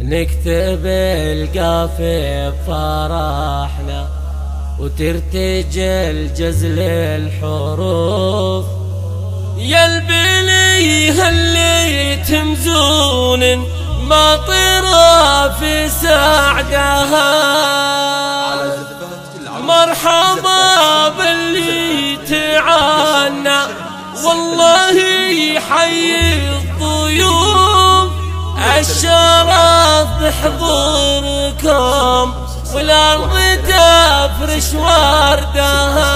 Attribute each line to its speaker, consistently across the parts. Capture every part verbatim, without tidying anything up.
Speaker 1: نكتب القافي بفرحنا وترتجل جزل الحروف. يا البليه اللي تمزون ما طرا في سعدها، مرحبا باللي تعانى والله يحيي الضيوف. الشرف بحضوركم والأرض تفرش وردها.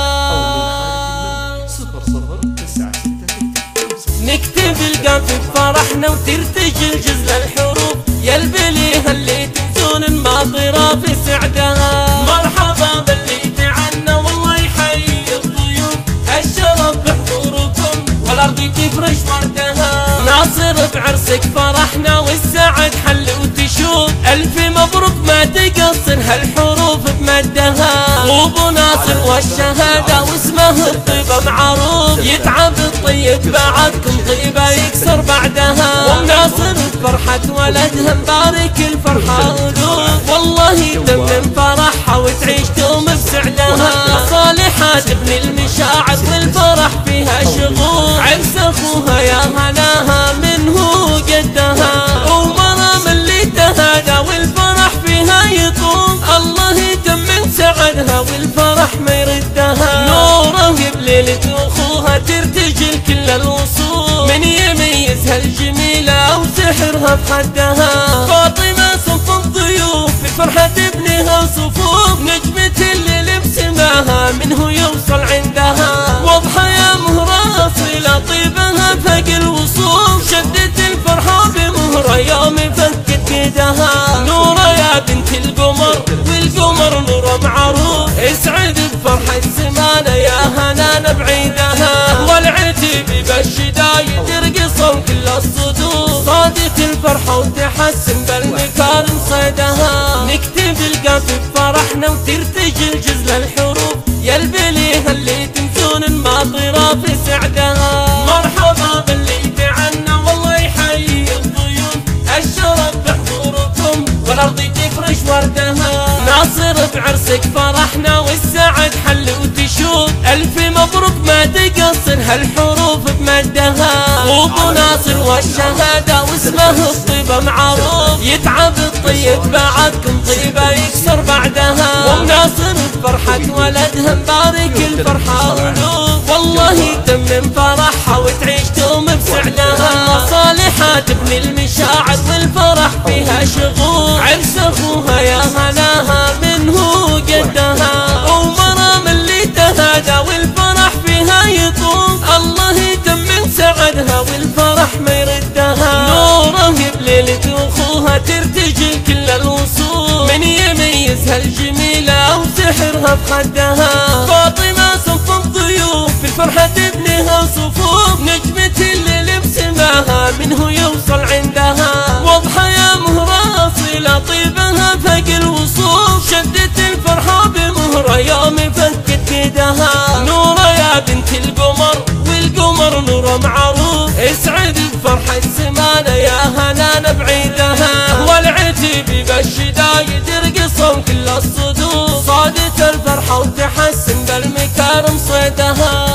Speaker 1: نكتب القافي بفرحنا وترتجل جزل الحروف. يا البليه اللي تمزون الماطرة في سعدها، مرحبا باللي تعنا والله يحيي الضيوف. الشرف بحضوركم والأرض تفرش وردها. ناصر بعرسك فرحنا والسعد حل وتشوف. ألف مبروك ما تقصر هالحروف بمدها. وابو ناصر والشهادة واسمه الطيبة معروف. يتعب الطيب بعدكم طيبة يكسر بعدها. وناصر بفرحة ولدها مبارك الفرحة ألوف. والله تمم فرحها وتعيش دوم بسعدها. صالحة ابن المشاعر والفرح فيها شغول. عرس اخوها يا هناها منه قدها. ومرام اللي تهادى والفرح فيها يطوف. الله يتمم سعدها والفرح ما يردها. نوره بليلة اخوها ترتجل كل الوصول. من يميزها الجميلة وسحرها بخدها. فاطمة صف الضيوف في فرحة ابنها صفوف. نجمة الليل بسماها منه يوصل عندها. واضحة يا مهرة أصيلة طيبها فوق الوصول. شدت الفرحة بمهرة يوم فكت يدها. نورة يا بنت القمر والقمر نورة معروف. اسعد بفرحة زمانة يا هنانا بعيدها. والعتيب بالشدايد يرقصون كل الصدور. صادت الفرحة وتحسن بالمكارم صيدها. نكتب القافي بفرحنا وترتجل جزل الحروف. يا البليه اللي تمزون الماطرة في سعدها. مرحبا باللي تعنا والله يحيي الضيوف. الشرف بحضوركم والأرض تفرش وردها. ناصر بعرسك فرحنا والسعد حل وتشوف. ألف مبروك ما تقصر هالحروف بمدها. وابو ناصر والشهادة واسمه الطيبة معروف. يتعب الطيب بعدكم طيبة يكسر بعدها. وناصر بفرحة ولدها مبارك الفرحة ألوف. والله يتمم فرحها وتعيش دوم بسعدها. صالحة ابن المشاعر والفرح فيها شغول. عرس اخوها يا هناها منه قدها. ومرام اللي تهادى والفرح فيها يطوف. الله يتمم سعدها والفرح ما يردها. نوره بليلة اخوها ترتجل كل الوصول. من يميزها الجميلة وسحرها بخدها. فاطمة صف الضيوف في فرحة ابنها صفوف. نجمة الليل بسماها منه يوصل عندها. واضحة يا مهرة أصيلة طيبها فوق الوصول. شدت الفرحة بمهرة يوم فكت يدها. نورة يا بنت القمر والقمر نورة معروف. اسعد بفرحة زمانة يا هنانا بعيدها. والعتيب بالشدايد يرقصون كل الصدور. صادت الفرحة وتحسن بالمكارم صيدها.